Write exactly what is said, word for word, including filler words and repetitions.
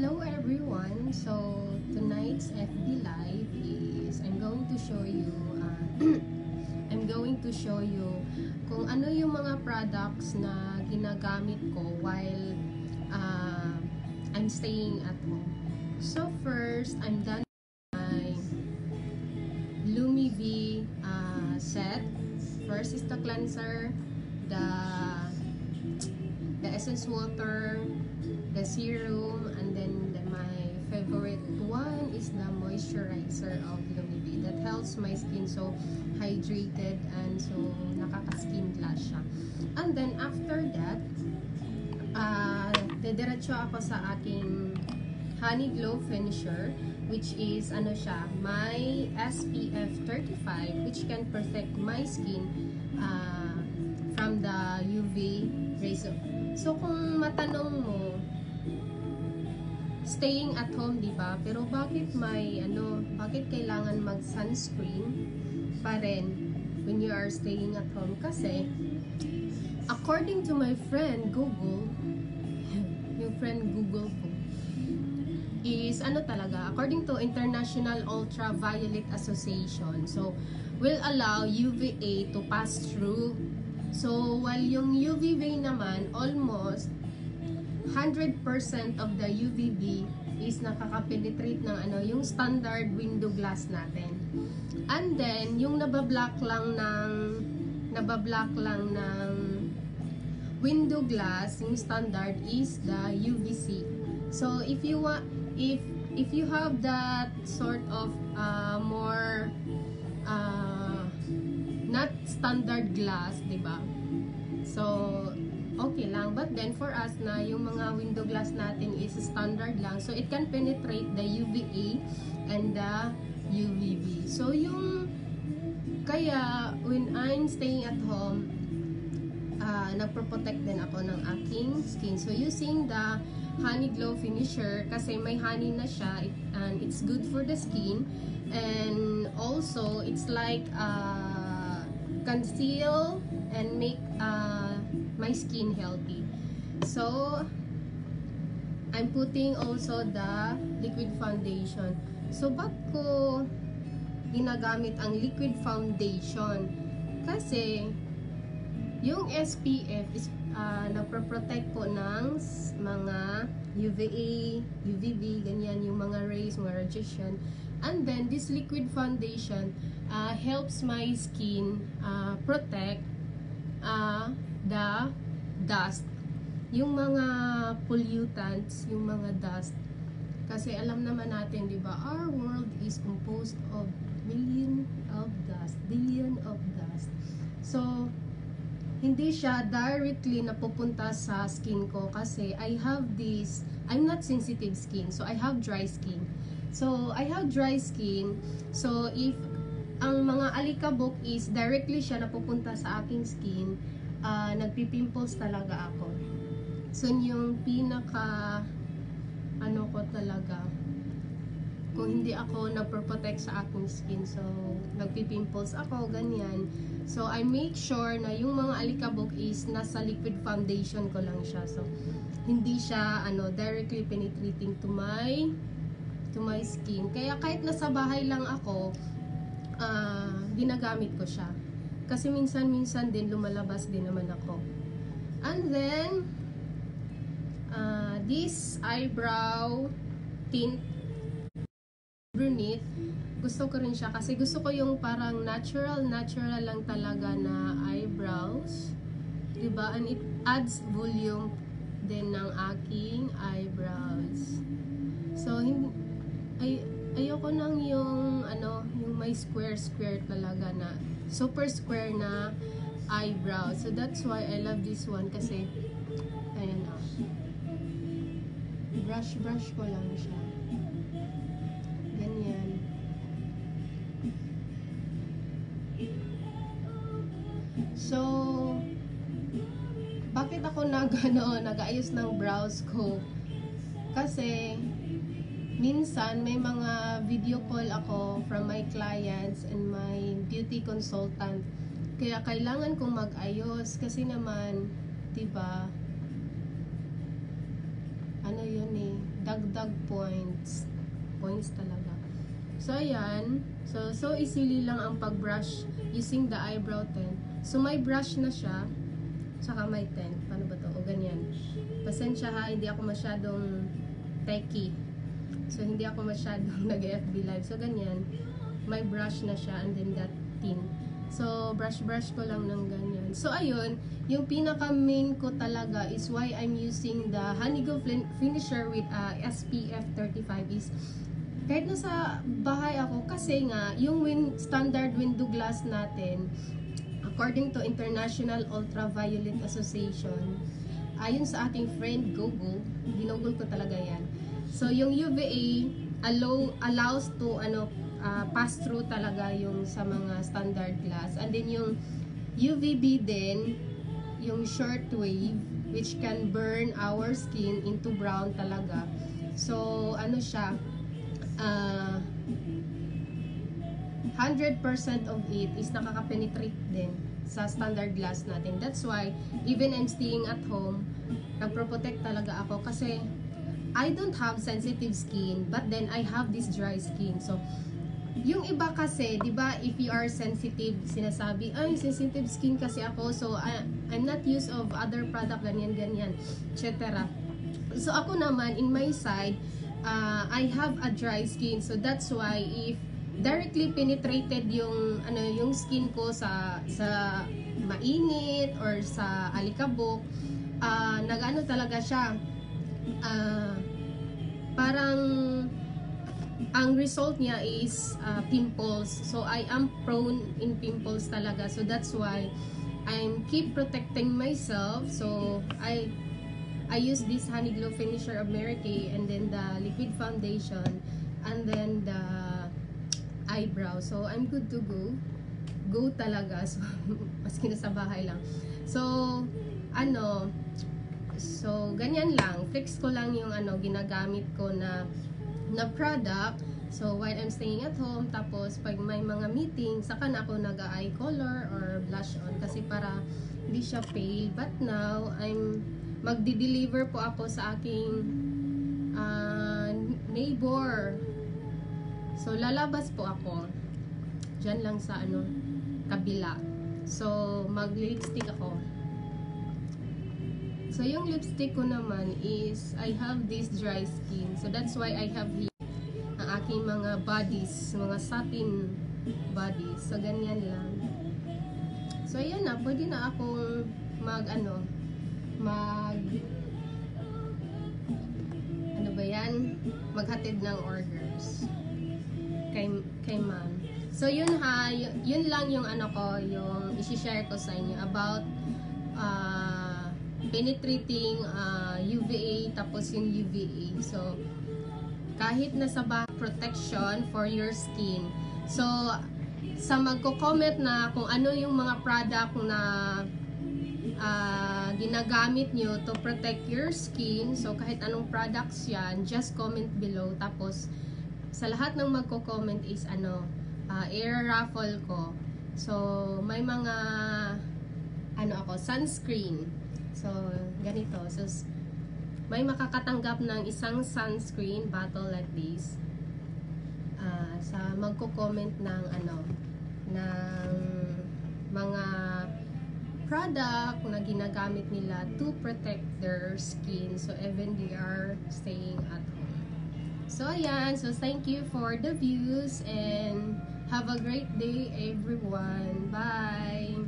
Hello everyone! So, tonight's F B Live is I'm going to show you uh, I'm going to show you kung ano yung mga products na ginagamit ko while uh, I'm staying at home. So first, I'm done my Lumivee uh, set. First is the cleanser, the the essence water, the serum, and then the, my favorite one is the moisturizer of Lumivee that helps my skin so hydrated and so nakaka-skin glass siya. And then after that, uh, dediretso ako sa aking Honey Glow Finisher, which is ano siya, my S P F thirty-five, which can protect my skin uh, from the U V rays. So kung matanong mo, staying at home, di ba? Pero bakit may ano, bakit kailangan mag-sunscreen pa rin when you are staying at home? Kasi according to my friend Google, yung friend Google ko, is ano talaga, according to International Ultraviolet Association, so will allow U V A to pass through. So while yung U V ray naman, almost one hundred percent of the U V B is nakaka-penetrate ng ano, yung standard window glass natin. And then yung nabablock lang ng nabablock lang ng window glass, yung standard is the U V C. So if you want if if you have that sort of uh, more uh, not standard glass, di ba? So okay lang, but then for us na yung mga window glass natin is standard lang, so it can penetrate the U V A and the U V B. So yung kaya when I'm staying at home, uh, nagpo-protect din ako ng aking skin. So using the Honey Glow Finisher, kasi may honey na siya, it, and it's good for the skin, and also it's like uh, conceal and make uh, my skin healthy. So I'm putting also the liquid foundation. So ba't ko ginagamit ang liquid foundation? Kasi yung S P F is uh, nagpo-protect po ng mga U V A, U V B, ganyan, yung mga rays, mga radiation. And then this liquid foundation uh, helps my skin uh, protect uh, the dust, yung mga pollutants, yung mga dust. Kasi alam naman natin, di ba, our world is composed of million of dust, billion of dust. So hindi siya directly napupunta sa skin ko kasi I have this, I'm not sensitive skin, so I have dry skin. So I have dry skin, so if ang mga alikabok is directly siya napupunta sa aking skin, uh, nagpipimples talaga ako. So yung pinaka ano ko talaga, kung hindi ako nagpo-protect sa aking skin, so nagpipimples ako, ganyan. So I make sure na yung mga alikabok is nasa liquid foundation ko lang siya. So hindi siya ano directly penetrating to my to my skin. Kaya kahit nasa bahay lang ako, uh, ginagamit ko siya. Kasi minsan-minsan din lumalabas din naman ako. And then uh, this eyebrow tint brunette, gusto ko rin siya kasi gusto ko yung parang natural natural lang talaga na eyebrows, diba? And it adds volume din ng aking eyebrows. So hindi, ay, ayoko nang yung ano, yung may square square talaga na super square na eyebrow. So that's why I love this one kasi ayan, ah, brush brush ko lang siya. Ganyan. So, bakit ako nag, ano, nag-ayos ng brows ko? Kasi, minsan, may mga video call ako from my clients and my beauty consultant. Kaya, kailangan kong mag-ayos. Kasi naman, diba, ano yun eh, dagdag points. Points talaga. So, ayan. So, so easily lang ang pag-brush using the eyebrow tint. So, may brush na siya. Tsaka may tint. Paano ba to? O, ganyan. Pasensya ha, hindi ako masyadong techie. So, hindi ako masyadong nag-F B live. So, ganyan. May brush na siya and then that tint. So, brush-brush ko lang ng ganyan. So, ayun. Yung pinaka-main ko talaga is why I'm using the Honeyglow Finisher with uh, S P F thirty-five is kahit nasa bahay ako, kasi nga, yung win, standard window glass natin, according to International Ultraviolet Association, ayon sa ating friend Google, ginugol ko talaga yan. So, yung U V A allow, allows to ano uh, pass through talaga yung sa mga standard glass. And then yung U V B din, yung short wave, which can burn our skin into brown talaga. So, ano siya, Uh, one hundred percent of it is nakaka-penetrate din sa standard glass natin. That's why, even I'm staying at home, nagpro-protect talaga ako kasi I don't have sensitive skin, but then I have this dry skin. So, yung iba kasi, di ba, if you are sensitive, sinasabi, ay, sensitive skin kasi ako, so I, I'm not used of other product, ganyan-ganyan, et cetera. So, ako naman, in my side, Uh, I have a dry skin, so that's why if directly penetrated yung ano yung skin ko sa sa mainit or sa alikabok, uh, nag-ano talaga siya, uh, parang ang result niya is uh, pimples. So I am prone in pimples talaga, so that's why I'm keep protecting myself. So I I use this Honeyglow Finisher of Mary Kay, and then the liquid foundation, and then the eyebrow. So, I'm good to go. Go talaga. So, maski nasa bahay lang. So, ano, so, ganyan lang. Flex ko lang yung ano, ginagamit ko na, na product. So, while I'm staying at home, tapos, pag may mga meeting, saka na ako nag-eye color or blush on, kasi para hindi siya pale. But now, I'm magdi-deliver po ako sa aking uh, neighbor. So, lalabas po ako. Diyan lang sa ano, kabila. So, mag-lipstick ako. So, yung lipstick ko naman is, I have this dry skin. So, that's why I have here ang aking mga bodies, mga satin bodies. So, ganyan lang. So, ayan na. Pwede na akong mag, ano, mag ano ba yan, maghatid ng orders kay, kay ma'am. So yun ha, yun, yun lang yung ano ko, yung isi-share ko sa inyo about uh, penetrating uh, U V A, tapos yung U V A. So kahit nasa back, protection for your skin. So sa magko-comment na kung ano yung mga product na Uh, ginagamit nyo to protect your skin, so kahit anong products yan, just comment below. Tapos sa lahat ng magko-comment is ano, uh, i-raffle ko. So may mga ano ako, sunscreen. So ganito, so may makakatanggap ng isang sunscreen bottle like this uh, sa magko-comment ng ano, ng mga product na ginagamit nila to protect their skin, so even they are staying at home. So ayan, so thank you for the views and have a great day everyone. Bye!